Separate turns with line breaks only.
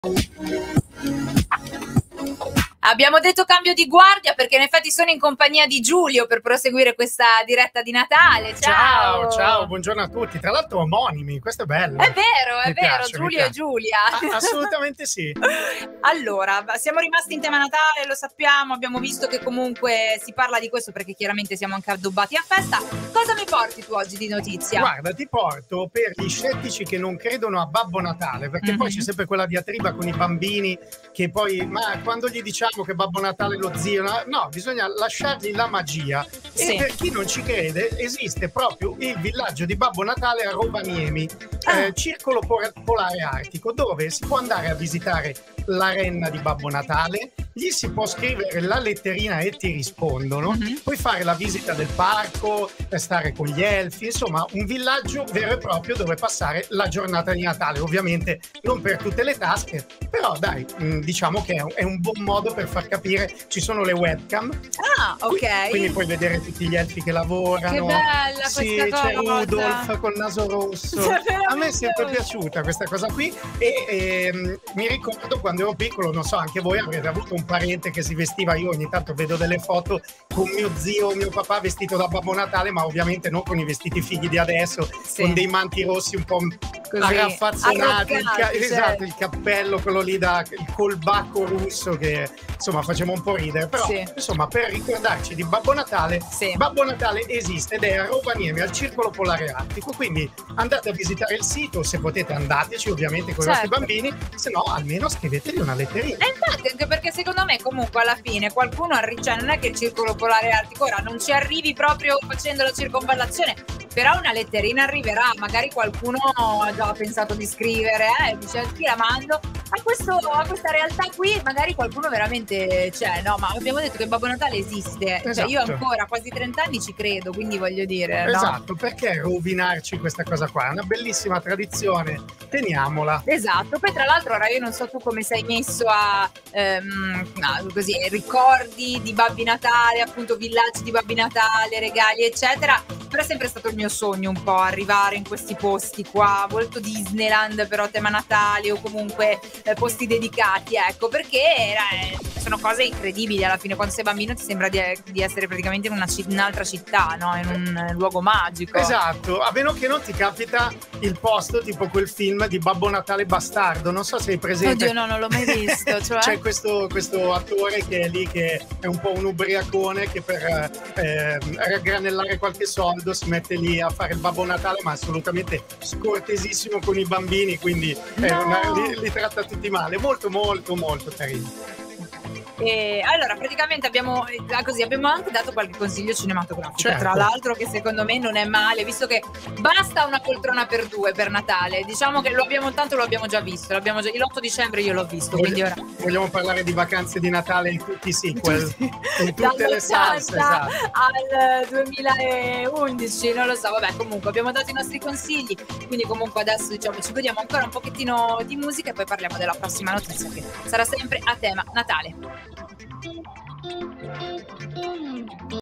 Abbiamo detto cambio di guardia perché in effetti sono in compagnia di Giulio per proseguire questa diretta di Natale.
Ciao, buongiorno a tutti. Tra l'altro omonimi, questo è bello.
È vero,
Mi piace,
Giulio e Giulia.
Assolutamente sì.
Allora, siamo rimasti in tema Natale, lo sappiamo, abbiamo visto che comunque si parla di questo perché chiaramente siamo anche addobbati a festa. Cosa mi porti tu oggi di notizia?
Guarda, ti porto per gli scettici che non credono a Babbo Natale, perché poi c'è sempre quella diatriba con i bambini che poi, ma quando gli diciamo che Babbo Natale è lo zio, no, bisogna lasciargli la magia.
Sì.
E per chi non ci crede, esiste proprio il villaggio di Babbo Natale a Rovaniemi, circolo polare artico, dove si può andare a visitare la renna di Babbo Natale, gli si può scrivere la letterina e ti rispondono, puoi fare la visita del parco, stare con gli elfi, insomma un villaggio vero e proprio dove passare la giornata di Natale. Ovviamente non per tutte le tasche, però dai, diciamo che è un buon modo per far capire. Ci sono le webcam,
ok,
quindi puoi vedere tutti gli elfi che lavorano.
Che bella
sì,
questa
c'è
cosa.
Rudolf col naso rosso. A me è sempre piaciuta questa cosa qui e mi ricordo quando ero piccolo, non so, anche voi avrete avuto un parente che si vestiva, io ogni tanto vedo delle foto con mio zio, mio papà vestito da Babbo Natale, ma ovviamente non con i vestiti fighi di adesso, con dei manti rossi un po' arraffazzonati, esatto, il cappello, quello lì il colbacco russo che insomma faceva un po' ridere, però insomma per ricordarci di Babbo Natale, Babbo Natale esiste ed è a Rovaniemi al Circolo Polare Artico, quindi andate a visitare il sito, se potete andateci ovviamente con i vostri bambini, se no almeno scrivetegli una letterina.
E infatti, anche perché secondo me comunque alla fine qualcuno cioè non è che il Circolo Polare Artico ora non ci arrivi proprio facendo la circonvallazione, però una letterina arriverà, magari qualcuno ha già pensato di scrivere dice chi la mando a questa realtà qui, magari qualcuno veramente c'è, no? Ma abbiamo detto che Babbo Natale esiste, cioè io ancora quasi 30 anni ci credo, quindi voglio dire
esatto, perché rovinarci questa cosa qua? È una bellissima tradizione, teniamola.
Esatto, poi tra l'altro ora io non so tu come sei messo a così, ricordi di Babbi Natale, appunto villaggi di Babbi Natale, regali eccetera, però è sempre stato il mio sogno un po' arrivare in questi posti qua, molto Disneyland però tema Natale o comunque posti dedicati, ecco, perché sono cose incredibili alla fine, quando sei bambino ti sembra di essere praticamente in un'altra città, no? In un luogo magico.
Esatto, a meno che non ti capita il posto tipo quel film di Babbo Natale Bastardo, non so se hai presente.
Oddio no, non l'ho mai visto, cioè?
C'è questo attore che è lì che è un po' un ubriacone che per raggranellare qualche soldo si mette lì a fare il Babbo Natale, ma assolutamente scortesissimo con i bambini, quindi li tratta tutti male, molto molto molto carino.
E allora praticamente abbiamo anche dato qualche consiglio cinematografico, tra l'altro, che secondo me non è male, visto che basta una poltrona per due per Natale, diciamo che lo abbiamo già visto, l'8 dicembre io l'ho visto, quindi ora
vogliamo parlare di vacanze di Natale in tutti i sequel, in tutte le salse,
al 2011, non lo so, vabbè, comunque abbiamo dato i nostri consigli, quindi comunque adesso diciamo ci godiamo ancora un pochettino di musica e poi parliamo della prossima notizia che sarà sempre a tema Natale.